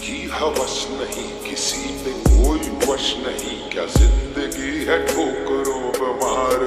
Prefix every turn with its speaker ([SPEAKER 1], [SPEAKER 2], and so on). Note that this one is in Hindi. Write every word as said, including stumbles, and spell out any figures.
[SPEAKER 1] की हवस नहीं, किसी पे कोई वश नहीं, क्या जिंदगी है ठोकरों पे मार